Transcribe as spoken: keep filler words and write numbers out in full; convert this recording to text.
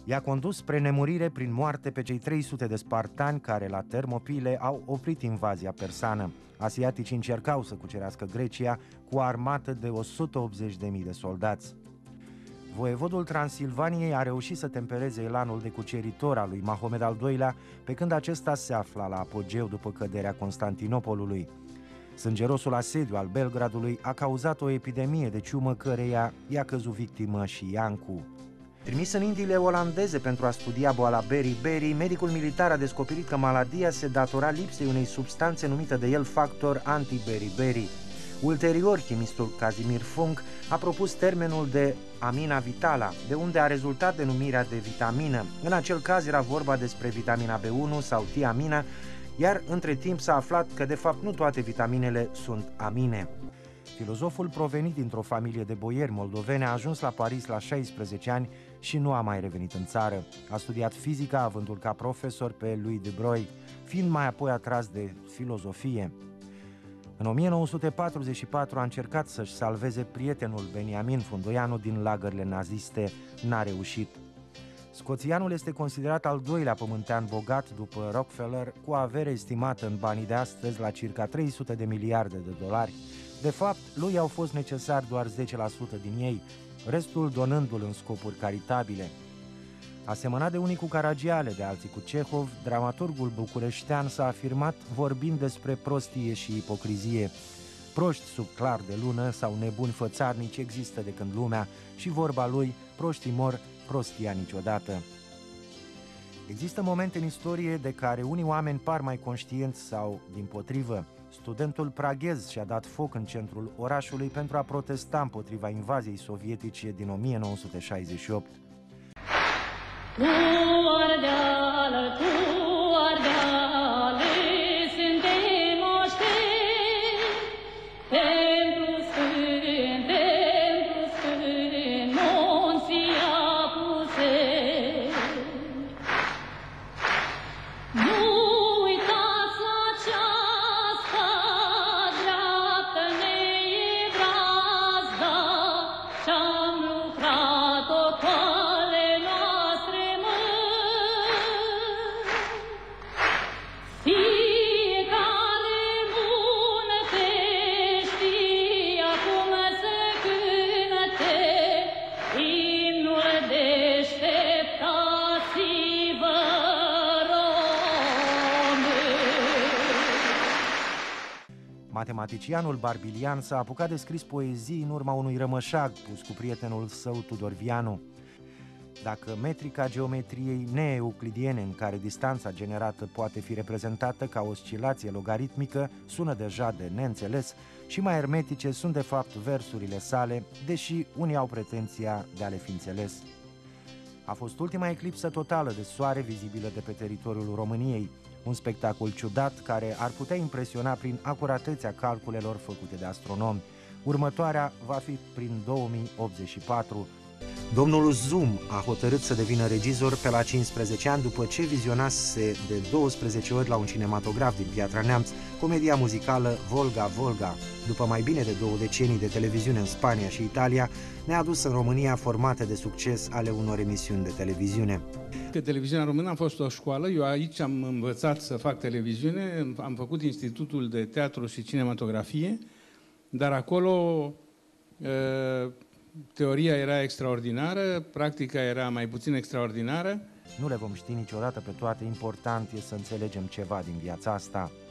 I-a condus spre nemurire prin moarte pe cei trei sute de spartani care la Termopile au oprit invazia persană. Asiaticii încercau să cucerească Grecia cu o armată de o sută optzeci de mii de soldați. Voievodul Transilvaniei a reușit să tempereze elanul de cuceritor al lui Mahomed al doilea, pe când acesta se afla la apogeu după căderea Constantinopolului. Sângerosul asediu al Belgradului a cauzat o epidemie de ciumă căreia i-a căzut victimă și Iancu. Trimis în Indiile olandeze pentru a studia boala beriberi, medicul militar a descoperit că maladia se datora lipsei unei substanțe numită de el factor anti-beriberi. Ulterior, chimistul Casimir Funk a propus termenul de amina vitala, de unde a rezultat denumirea de vitamină. În acel caz era vorba despre vitamina B unu sau tiamina, iar între timp s-a aflat că de fapt nu toate vitaminele sunt amine. Filozoful provenit dintr-o familie de boieri moldovene a ajuns la Paris la șaisprezece ani și nu a mai revenit în țară. A studiat fizica, avându-l ca profesor pe Louis de Broglie, fiind mai apoi atras de filozofie. În o mie nouă sute patruzeci și patru a încercat să-și salveze prietenul Beniamin Fundoianu din lagările naziste, n-a reușit. Scoțianul este considerat al doilea pământean bogat după Rockefeller, cu o avere estimată în banii de astăzi la circa trei sute de miliarde de dolari. De fapt, lui au fost necesari doar zece la sută din ei, restul donându-l în scopuri caritabile. Asemănat de unii cu Caragiale, de alții cu Cehov, dramaturgul bucureștean s-a afirmat vorbind despre prostie și ipocrizie. Proști sub clar de lună sau nebuni fățarnici există de când lumea și vorba lui, proștii mor, prostia niciodată. Există momente în istorie de care unii oameni par mai conștienți sau dimpotrivă. Studentul praghez și-a dat foc în centrul orașului pentru a protesta împotriva invaziei sovietice din o mie nouă sute șaizeci și opt. Tu Ardeală, tu Ardeale, suntem oșteni, templu sfânt, templu sfânt, munții apuseni. Nu uitați la aceasta, dreaptă ne e brazda, ce-am lucrat-o cu ale noastre mâini. Fiecare bunăte știe acum să cânte, imnul deșteptați-vă Matematicianul Barbilian s-a apucat de scris poezii în urma unui rămășag pus cu prietenul său Tudor Vianu. Dacă metrica geometriei neeuclidiene, în care distanța generată poate fi reprezentată ca oscilație logaritmică, sună deja de neînțeles, și mai ermetice sunt de fapt versurile sale, deși unii au pretenția de a le fi înțeles. A fost ultima eclipsă totală de soare vizibilă de pe teritoriul României, un spectacol ciudat care ar putea impresiona prin acuratețea calculelor făcute de astronomi. Următoarea va fi prin două mii optzeci și patru. Domnul Zoom a hotărât să devină regizor pe la cincisprezece ani după ce vizionase de douăsprezece ori la un cinematograf din Piatra Neamț comedia muzicală Volga Volga. După mai bine de două decenii de televiziune în Spania și Italia, ne-a adus în România formate de succes ale unor emisiuni de televiziune. Că televiziunea română a fost o școală, eu aici am învățat să fac televiziune, am făcut Institutul de Teatru și Cinematografie, dar acolo teoria era extraordinară, practica era mai puțin extraordinară. Nu le vom ști niciodată pe toate, important e să înțelegem ceva din viața asta.